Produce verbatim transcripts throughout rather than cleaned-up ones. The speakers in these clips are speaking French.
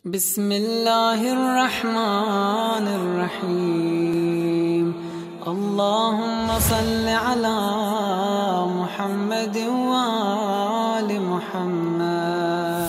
بسم الله الرحمن الرحيم اللهم صل على محمد وآل محمد.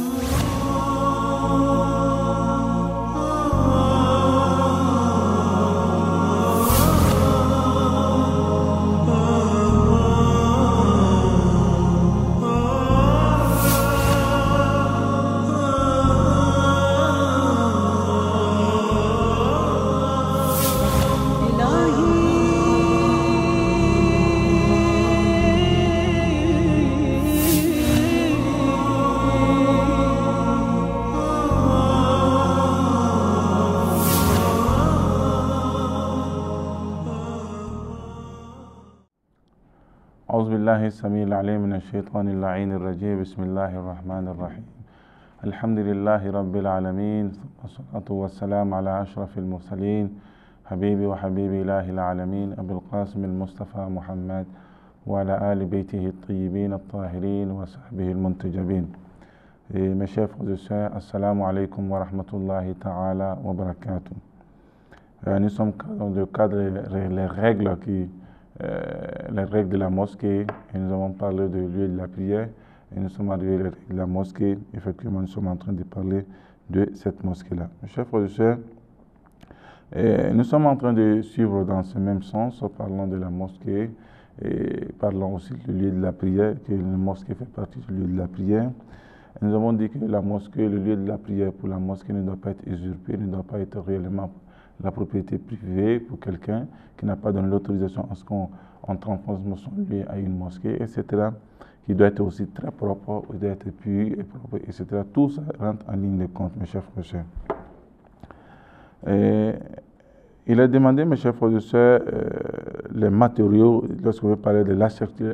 أعوذ بالله السميع العليم من الشيطان اللعين الرجيم. بسم الله الرحمن الرحيم. الحمد لله رب العالمين، والصلاة والسلام على أشرف المرسلين حبيبي وحبيب إله العالمين أبي القاسم المصطفى محمد وعلى آل بيته الطيبين الطاهرين وصحبه المنتجبين. Et mes chers frères et sœurs, assalamu alaikum wa rahmatullahi ta'ala wa barakatuh. Nous sommes dans le cadre des règles qui Euh, les règles de la mosquée, et nous avons parlé de lieu de la prière, et nous sommes arrivés à les règles de la mosquée. Effectivement, nous sommes en train de parler de cette mosquée-là. Mes chers frères et sœurs, nous sommes en train de suivre dans ce même sens, en parlant de la mosquée, et parlant aussi du lieu de la prière, que la mosquée fait partie du lieu de la prière. Et nous avons dit que la mosquée, le lieu de la prière pour la mosquée ne doit pas être usurpé, ne doit pas être réellement la propriété privée pour quelqu'un qui n'a pas donné l'autorisation à ce qu'on transforme son lieu à une mosquée, et cetera, qui doit être aussi très propre, doit être pur et propre, et cetera. Tout ça rentre en ligne de compte, mes chers frères et sœurs. Et il a demandé, mes chers frères et sœurs, euh, les matériaux, lorsqu'on veut parler de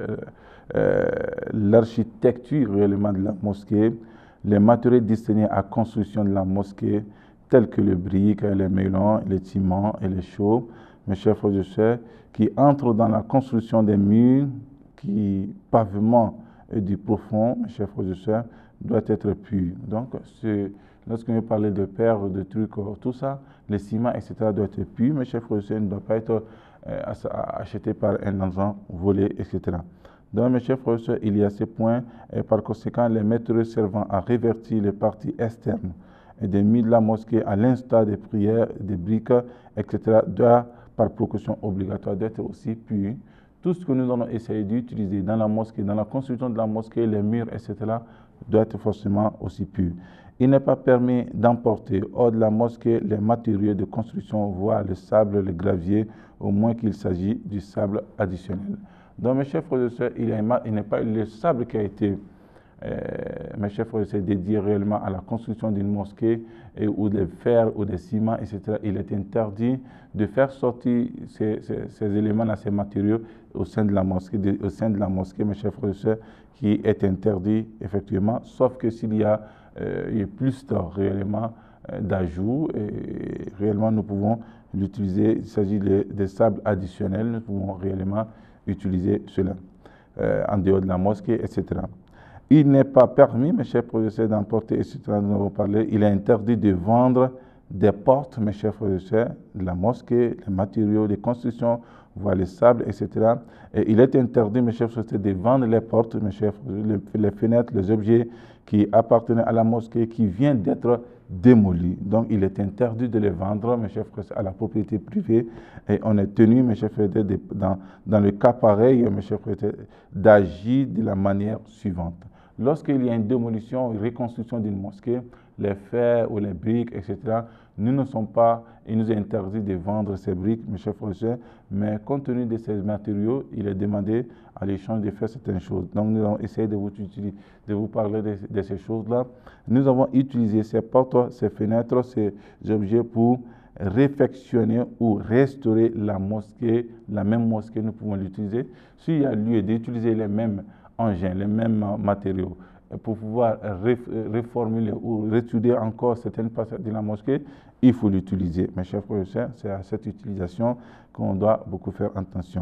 l'architecture réellement de la mosquée, les matériaux destinés à la construction de la mosquée, tels que le brique, les mélons, les ciments et les chaux, mes chers frères et sœurs, qui entrent dans la construction des murs, qui, pavement et du profond, mes chers frères et sœurs, doit être pur. Donc, lorsqu'on veut parler de perles, de trucs, tout ça, les ciments, et cetera, doivent être purs, mes chers frères et sœurs, ne doivent pas être euh, achetés par un enfant, volés, et cetera. Donc, mes chers frères et sœurs, il y a ces points, et par conséquent, les matériaux servant à révertir les parties externes et des murs de la mosquée, à l'instar des prières, des briques, et cetera, doit, par précaution obligatoire, d'être aussi pur. Tout ce que nous allons essayer d'utiliser dans la mosquée, dans la construction de la mosquée, les murs, et cetera, doit être forcément aussi pur. Il n'est pas permis d'emporter hors de la mosquée les matériaux de construction, voire le sable, le gravier, au moins qu'il s'agit du sable additionnel. Donc, mes chers frères et sœurs, il n'est pas le sable qui a été Euh, mes chers frères, c'est dédié réellement à la construction d'une mosquée et, ou des fers ou des ciments, et cetera. Il est interdit de faire sortir ces, ces, ces éléments-là, ces matériaux au sein de la mosquée, de, au sein de la mosquée, mes chers frères et sœurs, qui est interdit effectivement, sauf que s'il y a, euh, il y a plus de réellement euh, d'ajouts, et réellement nous pouvons l'utiliser. Il s'agit des de sables additionnels, nous pouvons réellement utiliser cela euh, en dehors de la mosquée, et cetera. Il n'est pas permis, mes chers frères et sœurs, d'emporter, et cetera, nous avons parlé, il est interdit de vendre des portes, mes chers frères et sœurs, de la mosquée, les matériaux de construction, voire les sables, et cetera. Et il est interdit, mes chers frères et sœurs, de vendre les portes, mes chers frères, les, les fenêtres, les objets qui appartenaient à la mosquée, qui viennent d'être démolis. Donc, il est interdit de les vendre, mes chers frères, à la propriété privée. Et on est tenu, mes chers frères, dans, dans le cas pareil, mes chers frères, d'agir de la manière suivante. Lorsqu'il y a une démolition, une reconstruction d'une mosquée, les fers ou les briques, et cetera, nous ne sommes pas, il nous est interdit de vendre ces briques, mes chers frères et sœurs, mais compte tenu de ces matériaux, il est demandé à l'échange de faire certaines choses. Donc nous allons essayer de vous, de vous parler de, de ces choses-là. Nous avons utilisé ces portes, ces fenêtres, ces objets pour réfectionner ou restaurer la mosquée, la même mosquée, nous pouvons l'utiliser. S'il y a lieu d'utiliser les mêmes engins, les mêmes matériaux, pour pouvoir réformuler ou réétudier encore certaines parties de la mosquée, il faut l'utiliser. Mes chers frères et sœurs, c'est à cette utilisation qu'on doit beaucoup faire attention.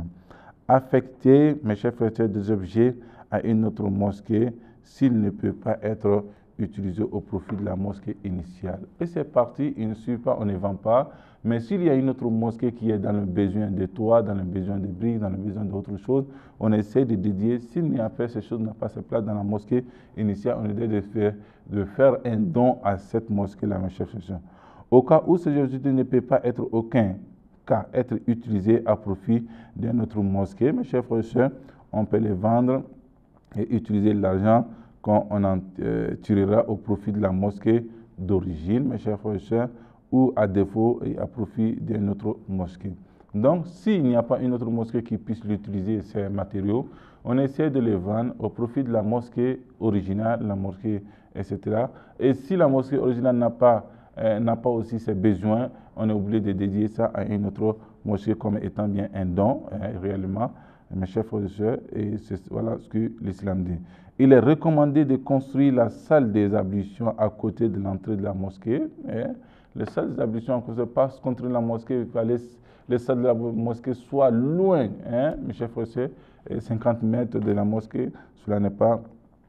Affecter, mes chers frères et sœurs, des objets à une autre mosquée, s'il ne peut pas être utilisés au profit de la mosquée initiale. Et c'est parti, il ne suit pas, on ne vend pas. Mais s'il y a une autre mosquée qui est dans le besoin de toit, dans le besoin de briques, dans le besoin d'autres choses, on essaie de dédier. S'il n'y a pas ces choses, n'a pas sa place dans la mosquée initiale, on essaie de faire, de faire un don à cette mosquée-là, mes chers frères. Au cas où ces objectifs ne peuvent pas être aucun cas, être utilisés à profit d'une autre mosquée, mes chers frères et sœurs, on peut les vendre et utiliser l'argent qu'on en euh, tirera au profit de la mosquée d'origine, mes chers frères et sœurs, ou à défaut et à profit d'une autre mosquée. Donc, s'il n'y a pas une autre mosquée qui puisse l'utiliser, ces matériaux, on essaie de les vendre au profit de la mosquée originale, la mosquée, et cetera. Et si la mosquée originale n'a pas, euh, n'a pas aussi ses besoins, on est obligé de dédier ça à une autre mosquée comme étant bien un don, euh, réellement, mes chers frères et sœurs, et c'est voilà ce que l'islam dit. Il est recommandé de construire la salle des ablutions à côté de l'entrée de la mosquée. Et les salles des ablutions, on ne passe contre la mosquée, il fallait les salles de la mosquée soient loin, hein, mes chers frères et sœurs, cinquante mètres de la mosquée, cela n'est pas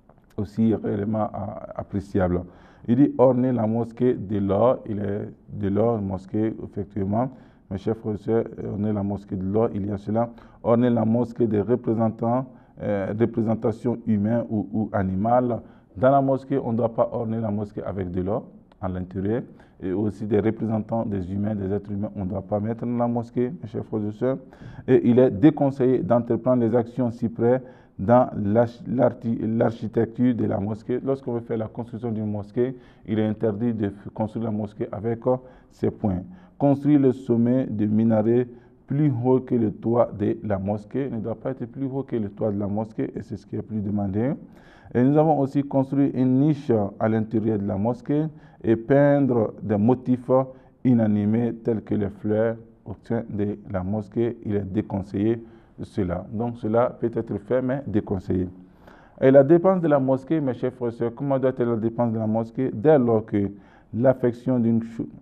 aussi réellement appréciable. Il dit orner la mosquée de l'or, il est de l'or, mosquée, effectivement. Mes chers frères et sœurs, orner la mosquée de l'or, il y a cela. Orner la mosquée des représentants, euh, représentations humaines ou, ou animales. Dans la mosquée, on ne doit pas orner la mosquée avec de l'or à l'intérieur. Et aussi des représentants des humains, des êtres humains, on ne doit pas mettre dans la mosquée, mes chers frères et sœurs. Et il est déconseillé d'entreprendre les actions si près dans l'architecture de la mosquée. Lorsqu'on veut faire la construction d'une mosquée, il est interdit de construire la mosquée avec ces points. Construire le sommet du minaret plus haut que le toit de la mosquée ne doit pas être plus haut que le toit de la mosquée, et c'est ce qui est plus demandé. Et nous avons aussi construit une niche à l'intérieur de la mosquée et peindre des motifs inanimés tels que les fleurs au sein de la mosquée. Il est déconseillé cela. Donc cela peut être fait, mais déconseillé. Et la dépense de la mosquée, mes chers frères et sœurs, comment doit être la dépense de la mosquée? Dès lors que l'affection d'une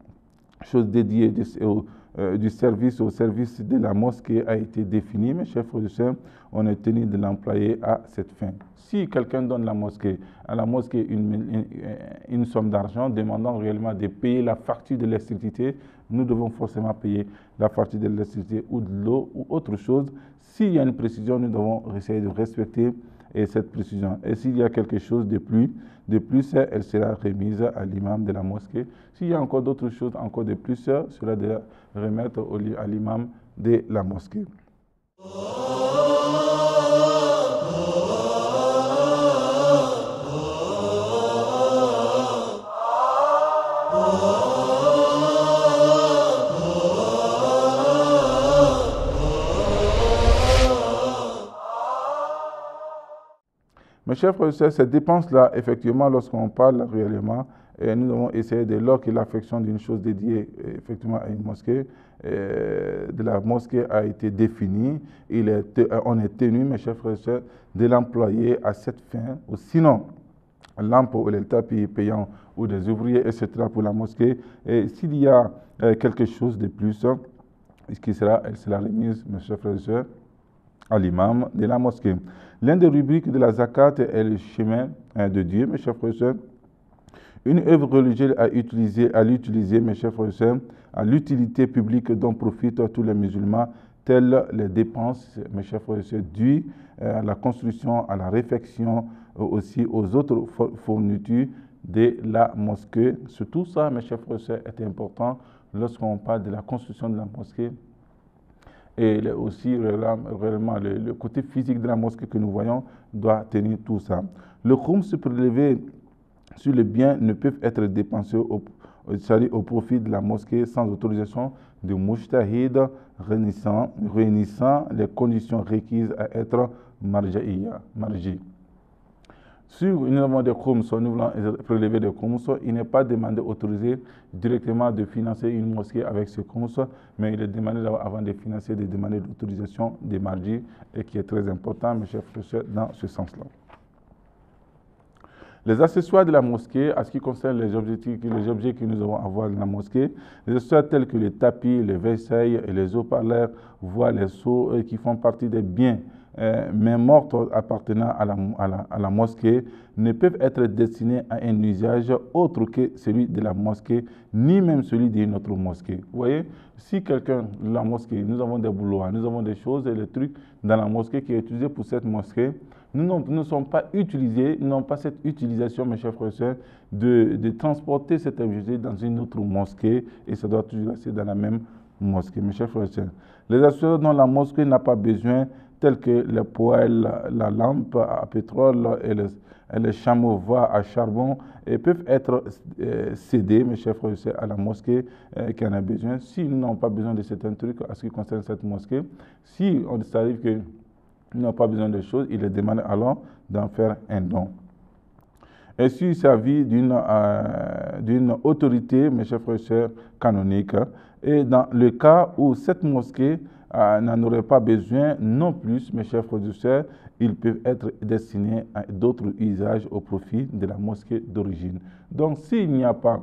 chose dédiée du, euh, du service au service de la mosquée a été définie, mes chers frères et sœurs, on est tenu de l'employer à cette fin. Si quelqu'un donne la mosquée, à la mosquée une, une, une somme d'argent demandant réellement de payer la facture de l'électricité, nous devons forcément payer la facture de l'électricité ou de l'eau ou autre chose. S'il y a une précision, nous devons essayer de respecter et cette précision. Et s'il y a quelque chose de plus, de plus, elle sera remise à l'imam de la mosquée. S'il y a encore d'autres choses, encore de plus, cela de remettre au, à l'imam de la mosquée. Mes chers frères et sœurs, cette dépense-là, effectivement, lorsqu'on parle réellement, et nous avons essayé de lors que l'affection d'une chose dédiée effectivement à une mosquée, de la mosquée a été définie, il est, on est tenu, mes chers frères et sœurs, de l'employer à cette fin, ou sinon, l'emploi ou les tapis payants ou des ouvriers, et cetera pour la mosquée. Et s'il y a quelque chose de plus, ce qui sera, elle sera remise, mes chers frères et sœurs, à l'imam de la mosquée. L'un des rubriques de la zakat est le chemin de Dieu, mes chers frères et sœurs. Une œuvre religieuse à utiliser, à l'utiliser, mes chers frères et sœurs, à l'utilité publique dont profitent tous les musulmans, telles les dépenses, mes chers frères et sœurs, dues à la construction, à la réfection, aussi aux autres fournitures de la mosquée. Tout ça, mes chers frères et sœurs, est important lorsqu'on parle de la construction de la mosquée. Et aussi, réellement, le, le côté physique de la mosquée que nous voyons doit tenir tout ça. Le khums prélevé sur les biens ne peuvent être dépensés au, au profit de la mosquée sans autorisation du mujtahid réunissant, réunissant les conditions requises à être marji. Sur une demande de khums, nous voulons prélever des khums, il n'est pas demandé, autorisé directement de financer une mosquée avec ce khums, mais il est demandé avant de financer, de demander l'autorisation des marji, et qui est très important, mes chers frères, dans ce sens-là. Les accessoires de la mosquée, à ce qui concerne les objets, les objets que nous avons à voir dans la mosquée, les accessoires tels que les tapis, les vaisselles et les haut-parleurs, voire les seaux, qui font partie des biens euh, main morte appartenant à la, à, la, à la mosquée ne peuvent être destinées à un usage autre que celui de la mosquée, ni même celui d'une autre mosquée. Vous voyez, si quelqu'un, la mosquée, nous avons des boulots, nous avons des choses et des trucs dans la mosquée qui est utilisé pour cette mosquée, nous ne sommes pas utilisés, nous n'avons pas cette utilisation, mes chers frères et sœurs, de, de transporter cet objet dans une autre mosquée, et ça doit toujours rester dans la même mosquée, mes chers frères et sœurs. Les accessoires dont la mosquée n'a pas besoin, tels que le poêle, la, la lampe à pétrole et le, et le chameau-voix à charbon, et peuvent être euh, cédés, mes chers frères et sœurs, à la mosquée euh, qui en a besoin. Si nous n'avons pas besoin de certains trucs à ce qui concerne cette mosquée, si on s'arrive que nous n'avons pas besoin de choses, il est demandé alors d'en faire un don. Et s'il s'agit d'une euh, d'une autorité, mes chers frères et sœurs, canonique, et dans le cas où cette mosquée euh, n'en aurait pas besoin non plus, mes chers frères et sœurs, ils peuvent être destinés à d'autres usages au profit de la mosquée d'origine. Donc s'il n'y a pas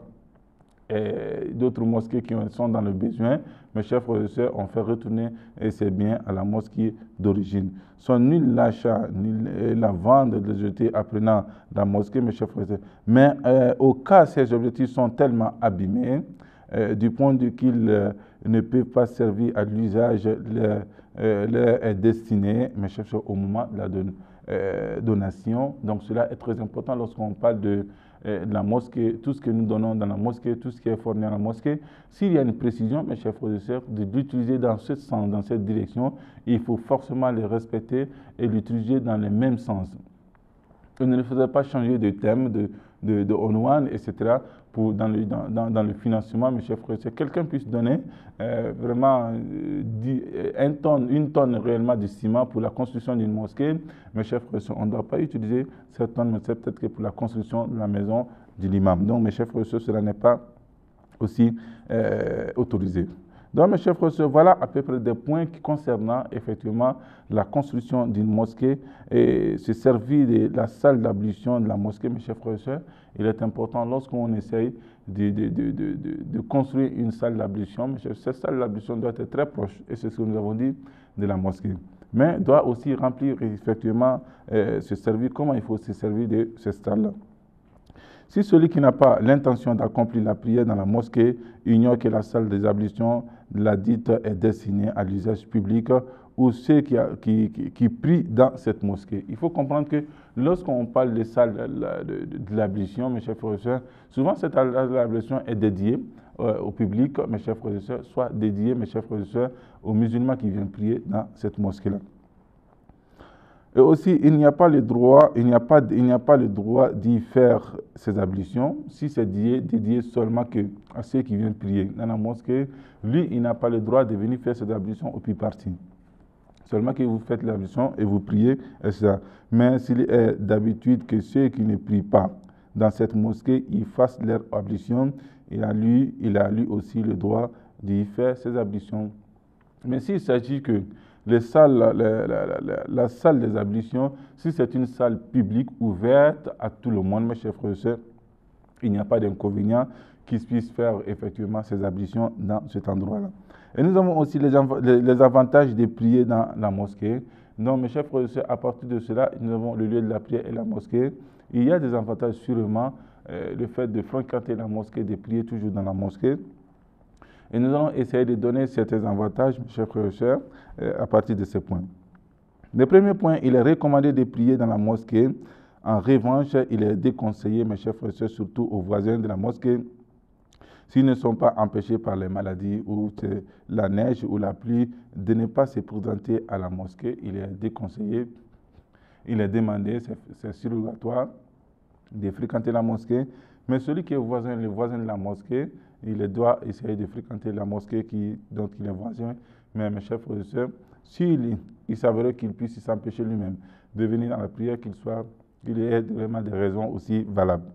d'autres mosquées qui sont dans le besoin, mes chers frères et sœurs, on fait retourner ces biens à la mosquée d'origine. Sont nul l'achat, ni la vente des jetés apprenant la mosquée, mes chers frères et sœurs. Mais euh, au cas où ces objectifs sont tellement abîmés, euh, du point de vue qu'ils euh, ne peuvent pas servir à l'usage leur, euh, leur destiné, mes chers frères, au moment de la don, euh, donation. Donc cela est très important lorsqu'on parle de la mosquée, tout ce que nous donnons dans la mosquée, tout ce qui est fourni à la mosquée. S'il y a une précision, mes chers frères et sœurs, de l'utiliser dans ce sens, dans cette direction, il faut forcément les respecter et l'utiliser dans le même sens. On ne faudrait pas changer de thème, de, de, de Onwan, et cetera, pour, dans, le, dans, dans, dans le financement, mes chers frères et sœurs. Quelqu'un puisse donner euh, vraiment euh, un tonne, une tonne réellement de ciment pour la construction d'une mosquée. Mes chers frères et sœurs, on ne doit pas utiliser cette tonne, mais c'est peut-être que pour la construction de la maison de l'imam. Donc, mes chers frères et sœurs, cela n'est pas aussi euh, autorisé. Donc, mes chers frères et sœurs, voilà à peu près des points qui concernent effectivement la construction d'une mosquée et se servir de la salle d'ablution de la mosquée, mes chers frères et sœurs. Il est important lorsqu'on essaye de, de, de, de, de construire une salle d'ablution, cette salle d'ablution doit être très proche, et c'est ce que nous avons dit de la mosquée. Mais doit aussi remplir effectivement, euh, se servir, comment il faut se servir de cette salle-là. Si celui qui n'a pas l'intention d'accomplir la prière dans la mosquée ignore que la salle des ablutions de la dite est destinée à l'usage public ou ceux qui, a, qui, qui, qui prient dans cette mosquée. Il faut comprendre que lorsqu'on parle des salles de, de, de l'ablution, mes chers frères et sœurs, souvent cette salle de l'ablution est dédiée euh, au public, mes chers frères et sœurs, soit dédiée, mes chers frères et sœurs, aux musulmans qui viennent prier dans cette mosquée-là. Et aussi, il n'y a pas le droit, il n'y a pas, il n'y a pas le droit d'y faire ces ablutions si c'est dédié, dédié seulement que à ceux qui viennent prier dans la mosquée. Lui, il n'a pas le droit de venir faire ces ablutions au plus parti. Seulement que vous faites l'ablution et vous priez, et cetera. Mais s'il est d'habitude que ceux qui ne prient pas dans cette mosquée, ils fassent leur ablution, il a lui, il a lui aussi le droit d'y faire ces ablutions. Mais s'il s'agit que Les salles, la, la, la, la, la salle des ablutions, si c'est une salle publique ouverte à tout le monde, mes chers frères et sœurs, il n'y a pas d'inconvénient qu'ils puissent faire effectivement ces ablutions dans cet endroit-là. Et nous avons aussi les, les avantages de prier dans la mosquée. Donc, mes chers frères et sœurs, à partir de cela, nous avons le lieu de la prière et la mosquée. Il y a des avantages sûrement, euh, le fait de fréquenter la mosquée, de prier toujours dans la mosquée. Et nous allons essayer de donner certains avantages, mes chers frères et sœurs, à partir de ces points. Le premier point, il est recommandé de prier dans la mosquée. En revanche, il est déconseillé, mes chers frères et sœurs, surtout aux voisins de la mosquée, s'ils ne sont pas empêchés par les maladies ou la neige ou la pluie, de ne pas se présenter à la mosquée. Il est déconseillé, il est demandé, c'est surrogatoire, de fréquenter la mosquée. Mais celui qui est voisin, le voisin de la mosquée, il doit essayer de fréquenter la mosquée qui, dont il est voisin. Mais mes chers frères et sœurs, s'il il s'avérait qu'il puisse s'empêcher lui-même de venir à la prière, qu'il soit, qu'il ait vraiment des raisons aussi valables.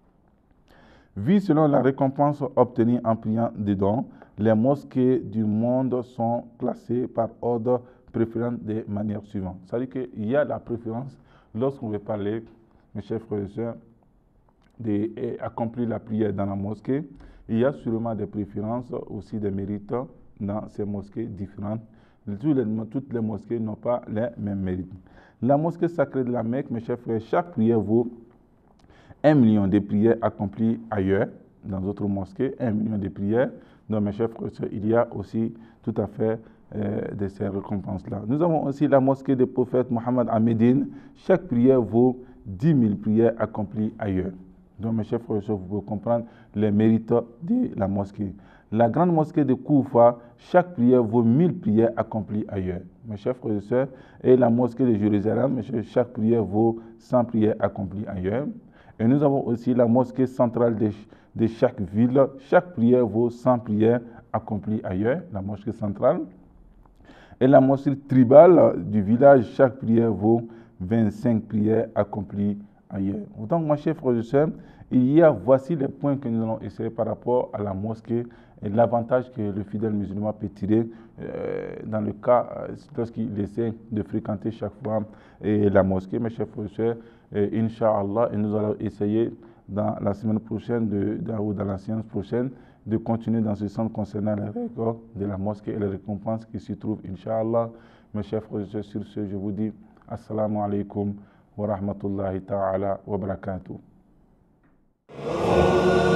Vu selon la récompense obtenue en priant dedans, les mosquées du monde sont classées par ordre préférant de manière suivante. C'est-à-dire qu'il y a la préférence lorsqu'on veut parler, mes chers frères et sœurs, d'accomplir la prière dans la mosquée. Il y a sûrement des préférences, aussi des mérites dans ces mosquées différentes. toutes les mosquées n'ont pas les mêmes mérites. La mosquée sacrée de la Mecque, mes chers frères, chaque prière vaut un million de prières accomplies ailleurs, dans d'autres mosquées, un million de prières. Donc, mes chers frères, il y a aussi tout à fait euh, de ces récompenses-là. Nous avons aussi la mosquée du prophète Mohammed à Médine. Chaque prière vaut dix mille prières accomplies ailleurs. Donc, mes chers frères et sœurs, vous pouvez comprendre les mérites de la mosquée. La grande mosquée de Koufa, chaque prière vaut mille prières accomplies ailleurs. Mes chers frères et sœurs, et la mosquée de Jérusalem, mes chers, chaque prière vaut cent prières accomplies ailleurs. Et nous avons aussi la mosquée centrale de, de chaque ville. Chaque prière vaut cent prières accomplies ailleurs, la mosquée centrale. Et la mosquée tribale du village, chaque prière vaut vingt-cinq prières accomplies ailleurs. Donc, mes chers frères et sœurs, il y a, voici les points que nous allons essayer par rapport à la mosquée et l'avantage que le fidèle musulman peut tirer euh, dans le cas euh, lorsqu'il essaie de fréquenter chaque fois et la mosquée. Mes chers frères et sœurs, Inch'Allah, et nous allons essayer dans la semaine prochaine de, dans, ou dans la séance prochaine de continuer dans ce sens concernant les règles de la mosquée et les récompenses qui s'y trouvent, Inch'Allah. Mes chers frères et sœurs, sur ce, je vous dis Assalamu alaikum wa rahmatullahi ta'ala wa barakatuh.